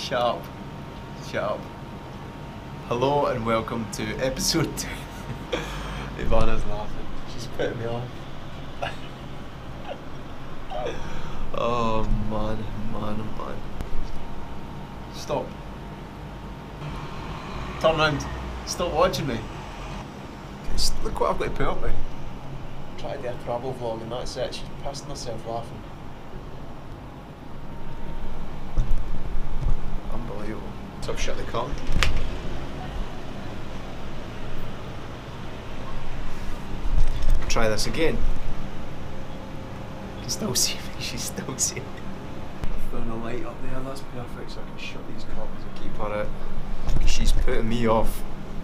Shut up. Shut up. Hello and welcome to episode 2. Ivana's laughing. She's putting me off. Oh man. Stop. Turn round. Stop watching me. Look what I've got to put up with. Tried to do a travel vlog and that's it. She's pissed herself laughing. Unbelievable. So I've shut the car. Try this again. You can still see me. She's still seeing me. I've found a light up there. That's perfect so I can shut these curtains and keep her out. She's putting me off.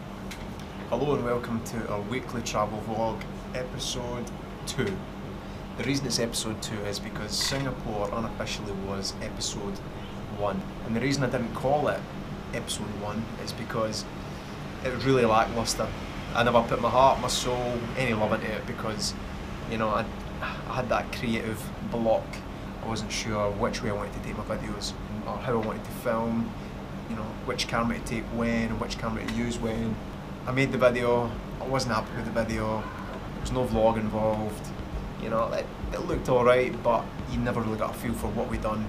Hello and welcome to our weekly travel vlog, episode 2. The reason it's episode 2 is because Singapore unofficially was episode 1. And the reason I didn't call it episode 1 is because it was really lacklustre. I never put my heart, my soul, any love into it because, you know, I had that creative block. I wasn't sure which way I wanted to take my videos or how I wanted to film, you know, which camera to take when and which camera to use when. I made the video, I wasn't happy with the video, there was no vlog involved, you know, it looked alright but you never really got a feel for what we'd done.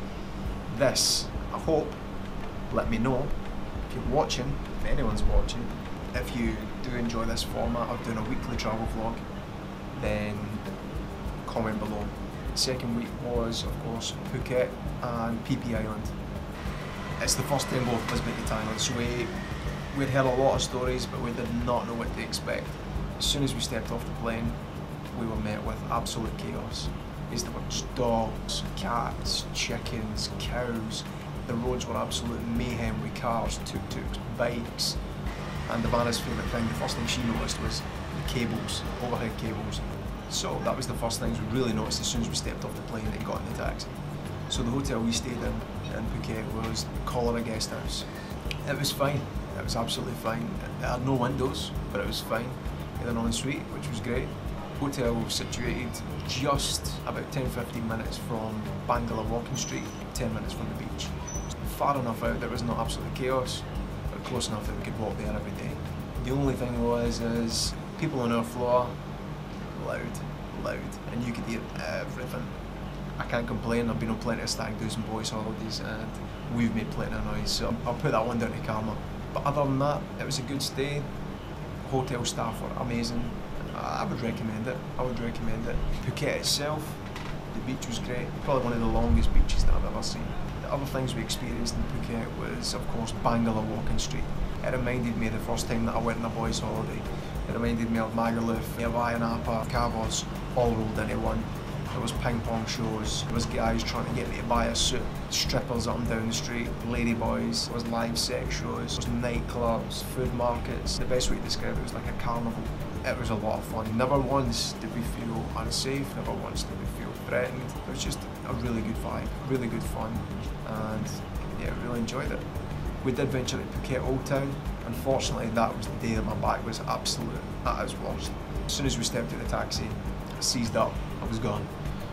This, I hope, let me know if you're watching, if anyone's watching, if you do enjoy this format of doing a weekly travel vlog, then comment below. The second week was, of course, Phuket and Phi Phi Island. It's the first time both of us been to Thailand, so we'd heard a lot of stories, but we did not know what to expect. As soon as we stepped off the plane, we were met with absolute chaos. There were dogs, cats, chickens, cows. The roads were absolute mayhem with cars, tuk-tuks, bikes. And Ivana's favourite thing, the first thing she noticed was the cables, overhead cables. So that was the first things we really noticed as soon as we stepped off the plane and got in the taxi. So the hotel we stayed in Phuket was Cholera Guest House. It was fine. It was absolutely fine. It had no windows, but it was fine. We had an ensuite, which was great. Hotel was situated just about 10-15 minutes from Bangala Walking Street, 10 minutes from the beach. Far enough out there was not absolute chaos, but close enough that we could walk there every day. The only thing was, is people on our floor, loud, and you could hear everything. I can't complain, I've been on plenty of stag do's and boys holidays and we've made plenty of noise, so I'll put that one down to karma. But other than that, it was a good stay. Hotel staff were amazing. I would recommend it. Phuket itself, the beach was great. Probably one of the longest beaches that I've ever seen. The other things we experienced in Phuket was, of course, Bangala Walking Street. It reminded me of the first time that I went on a boys' holiday. It reminded me of Magaluf, Ayia Napa, Cavos, all rolled into one. There was ping pong shows, there was guys trying to get me to buy a suit, strippers up and down the street, ladyboys, there was live sex shows, there was nightclubs, food markets. The best way to describe it was like a carnival. It was a lot of fun. Never once did we feel unsafe, never once did we feel threatened. It was just a really good vibe, really good fun, and yeah, really enjoyed it. We did venture to Phuket Old Town. Unfortunately, that was the day that my back was absolute at its worst. As soon as we stepped out of the taxi, I seized up, I was gone.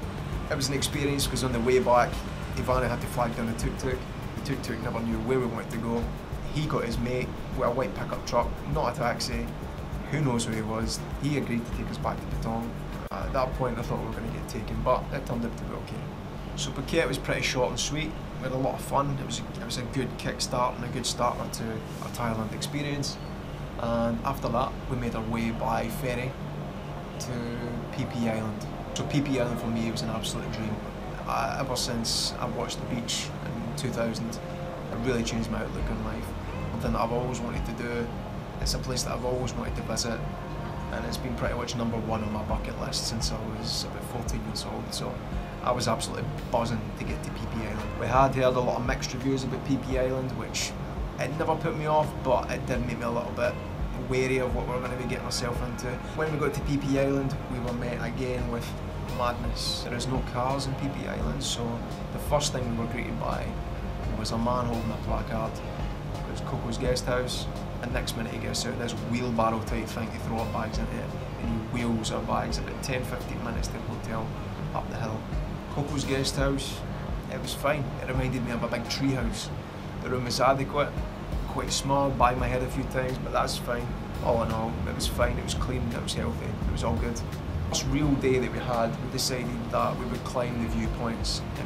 It was an experience because on the way back, Ivana had to flag down the tuk-tuk. The tuk-tuk never knew where we wanted to go. He got his mate with a white pickup truck, not a taxi. Who knows who he was. He agreed to take us back to Patong. At that point I thought we were going to get taken, but it turned out to be okay. So Phuket was pretty short and sweet. We had a lot of fun. It was a good kickstart and a good starter to our Thailand experience. And after that we made our way by ferry to Phi Phi Island. So Phi Phi Island for me was an absolute dream. Ever since I watched The Beach in 2000, it really changed my outlook on life. Something that I've always wanted to do. It's a place that I've always wanted to visit, and it's been pretty much number one on my bucket list since I was about 14 years old. So I was absolutely buzzing to get to Phi Phi Island. We had heard a lot of mixed reviews about Phi Phi Island, which it never put me off, but it did make me a little bit wary of what we were going to be getting ourselves into. When we got to Phi Phi Island, we were met again with madness. There is no cars in Phi Phi Island, so the first thing we were greeted by was a man holding a placard. It was Coco's Guest House, and next minute he gets out this wheelbarrow type thing to throw our bags into it, and he wheels our bags about 10-15 minutes to the hotel up the hill. Coco's Guest House, it was fine. It reminded me of a big tree house. The room was adequate, quite small, banged my head a few times, but that's fine. All in all, it was fine, it was clean, it was healthy, it was all good. First real day that we had, we decided that we would climb the viewpoints in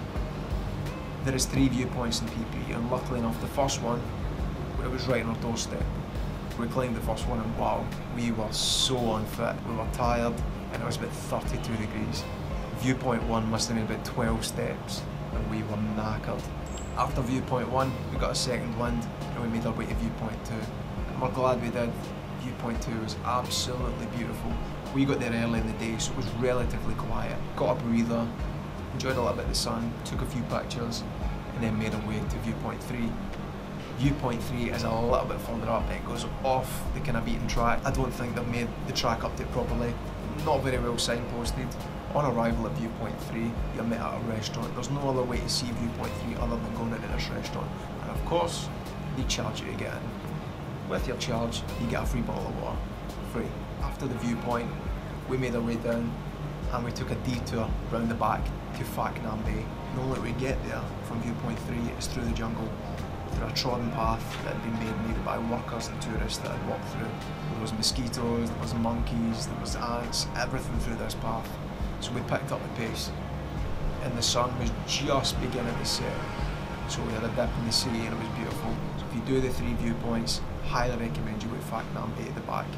PP. There is 3 viewpoints in PP, and luckily enough, the first one, it was right on our doorstep. We climbed the first one and wow, we were so unfit, we were tired, and it was about 32 degrees. Viewpoint 1 must have been about 12 steps, and we were knackered. After viewpoint 1, we got a second wind, and we made our way to viewpoint 2. And we're glad we did. Viewpoint 2 was absolutely beautiful. We got there early in the day, so it was relatively quiet. Got a breather, enjoyed a little bit of the sun, took a few pictures, and then made our way to viewpoint 3. Viewpoint 3 is a little bit further up, it goes off the kind of beaten track. I don't think they've made the track update properly, not very well signposted. On arrival at viewpoint 3, you're met at a restaurant. There's no other way to see viewpoint 3 other than going into this restaurant. And of course, they charge you to get in. With your charge, you get a free bottle of water, free. After the viewpoint, we made our way down and we took a detour round the back to Phak Nam Bay. The only way we get there from viewpoint 3 is through the jungle, through a trodden path that had been made by workers and tourists that had walked through. There was mosquitoes, there was monkeys, there was ants, everything through this path. So we picked up the pace, and the sun was just beginning to set. So we had a dip in the sea and it was beautiful. So if you do the 3 viewpoints, highly recommend you go to Phak Nam Bay at the back.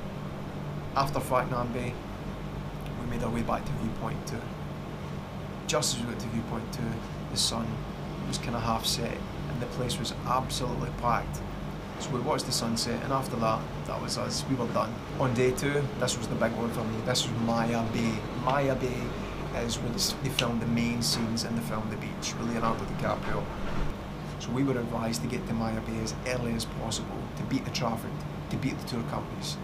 After Phak Nam Bay, we made our way back to viewpoint 2. Just as we got to viewpoint 2, the sun was kind of half set and the place was absolutely packed. So we watched the sunset, and after that, that was us, we were done. On day 2, this was the big one for me, this was Maya Bay. Maya Bay is where they filmed the main scenes in the film The Beach with Leonardo DiCaprio. So we were advised to get to Maya Bay as early as possible to beat the traffic, to beat the tour companies.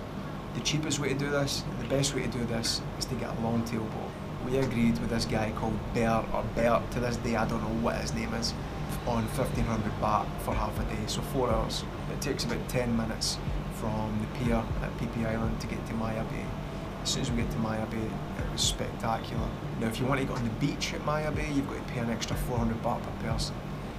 The cheapest way to do this, the best way to do this, is to get a long tail boat. We agreed with this guy called Bert, to this day I don't know what his name is, on 1500 baht for half a day, so 4 hours. It takes about 10 minutes from the pier at PP Island to get to Maya Bay. As soon as we get to Maya Bay, it was spectacular. Now if you want to go on the beach at Maya Bay, you've got to pay an extra 400 baht per person.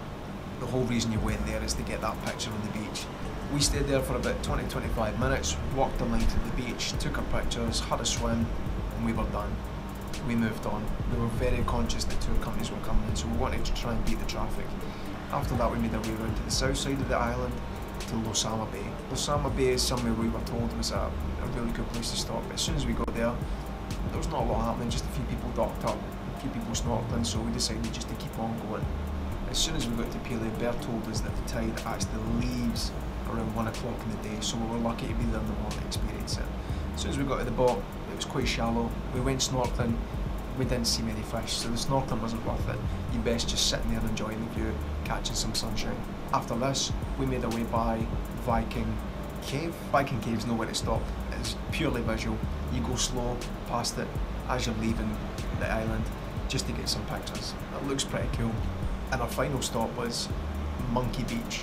The whole reason you went there is to get that picture on the beach. We stayed there for about 20-25 minutes, walked the length of the beach, took our pictures, had a swim, and we were done. We moved on. We were very conscious that tour companies were coming in, so we wanted to try and beat the traffic. After that, we made our way around to the south side of the island, to Losama Bay. Losama Bay is somewhere we were told was a really good place to stop. As soon as we got there was not a lot happening, just a few people docked up, a few people snorkeling, so we decided just to keep on going. As soon as we got to Pele, Bert told us that the tide actually leaves around 1 o'clock in the day, so we were lucky to be there in the morning to experience it. As soon as we got to the boat, it was quite shallow. We went snorkeling, we didn't see many fish, so the snorkeling wasn't worth it. You best just sitting there enjoying the view, catching some sunshine. After this, we made our way by Viking Cave. Viking Cave's nowhere to stop, it's purely visual. You go slow past it as you're leaving the island, just to get some pictures. It looks pretty cool. And our final stop was Monkey Beach.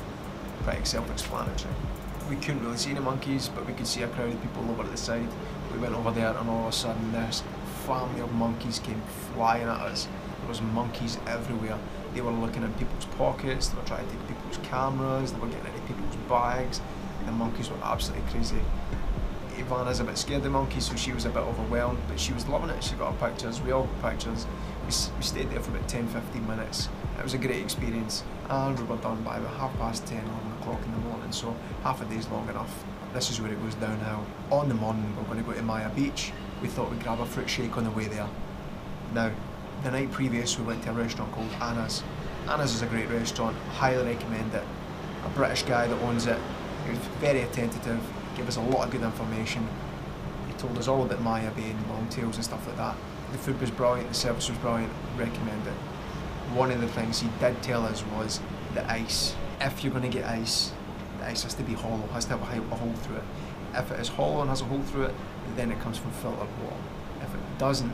Pretty self-explanatory. We couldn't really see any monkeys, but we could see a crowd of people over at the side. We went over there and all of a sudden this family of monkeys came flying at us. There was monkeys everywhere. They were looking in people's pockets, they were trying to take people's cameras, they were getting into people's bags. The monkeys were absolutely crazy. Ivana's a bit scared of monkeys, so she was a bit overwhelmed, but she was loving it. She got her pictures, we all got pictures. We stayed there for about 10-15 minutes. It was a great experience, and we were done by about 10:30, 11 o'clock in the morning, so half a day's long enough. This is where it goes downhill. On the morning, we're going to go to Maya Beach. We thought we'd grab a fruit shake on the way there. Now, the night previous, we went to a restaurant called Anna's. Anna's is a great restaurant, highly recommend it. A British guy that owns it, he was very attentive, gave us a lot of good information. He told us all about Maya Bay and longtails and stuff like that. The food was brilliant, the service was brilliant, recommend it. One of the things he did tell us was the ice. If you're going to get ice, the ice has to be hollow, has to have a hole through it. If it is hollow and has a hole through it, then it comes from filtered water. If it doesn't,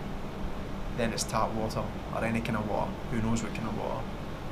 then it's tap water or any kind of water, who knows what kind of water.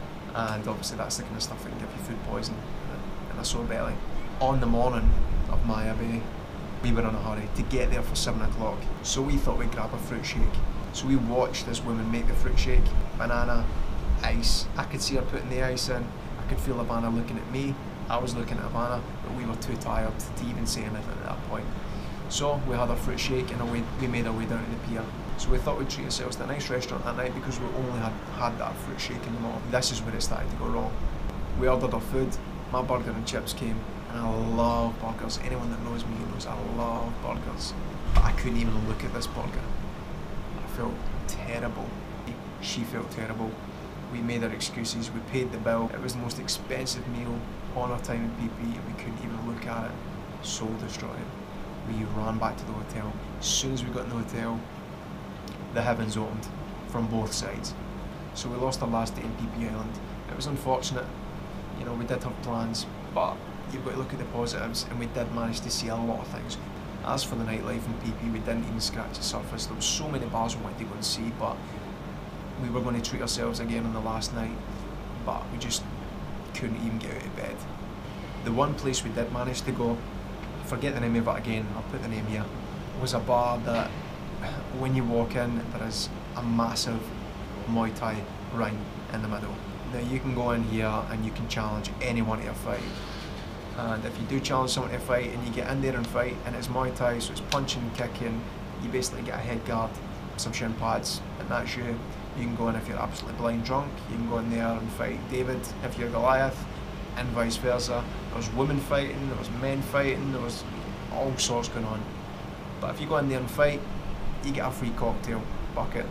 And obviously that's the kind of stuff that can give you food poisoning and a sore belly. On the morning of Maya Bay, we were in a hurry to get there for 7 o'clock, so we thought we'd grab a fruit shake. So we watched this woman make the fruit shake, banana, ice. I could see her putting the ice in. I could feel Ivana looking at me. I was looking at Ivana, but we were too tired to even say anything at that point. So we had our fruit shake and we made our way down to the pier. So we thought we'd treat ourselves to a nice restaurant that night because we only had that fruit shake in the morning. This is where it started to go wrong. We ordered our food, my burger and chips came, and I love burgers. Anyone that knows me knows I love burgers. But I couldn't even look at this burger. I felt terrible. She felt terrible. We made our excuses, we paid the bill. It was the most expensive meal on our time in PP and we couldn't even look at it. Soul destroying. We ran back to the hotel. As soon as we got in the hotel, the heavens opened from both sides. So we lost our last day in PP Island. It was unfortunate, you know, we did have plans, but you've got to look at the positives and we did manage to see a lot of things. As for the nightlife in PP, we didn't even scratch the surface. There were so many bars we wanted to go and see, but we were going to treat ourselves again on the last night, but we just couldn't even get out of bed. The one place we did manage to go, I forget the name of it again, I'll put the name here, was a bar that when you walk in there is a massive Muay Thai ring in the middle. Now you can go in here and you can challenge anyone to a fight. And if you do challenge someone to a fight and you get in there and fight and it's Muay Thai, so it's punching and kicking, you basically get a head guard, some shin pads, and that's you. You can go in if you're absolutely blind drunk, you can go in there and fight David if you're Goliath, and vice versa. There was women fighting, there was men fighting, there was all sorts going on. But if you go in there and fight, you get a free cocktail bucket.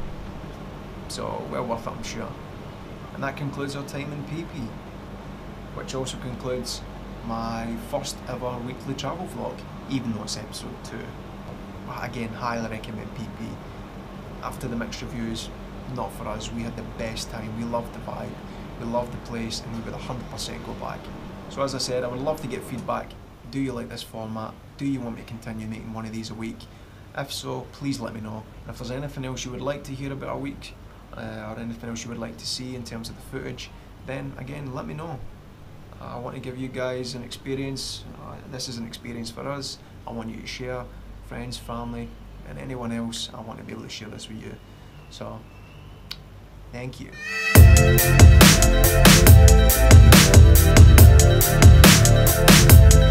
So well worth it, I'm sure. And that concludes our time in PP, which also concludes my first ever weekly travel vlog, even though it's episode 2. But again, highly recommend PP. After the mixed reviews, not for us, we had the best time, we loved the vibe, we loved the place, and we would 100% go back. So as I said, I would love to get feedback. Do you like this format? Do you want me to continue making one of these a week? If so, please let me know. And if there's anything else you would like to hear about a week, or anything else you would like to see in terms of the footage, then again, let me know. I want to give you guys an experience. This is an experience for us. I want you to share, friends, family, and anyone else. I want to be able to share this with you. So, thank you.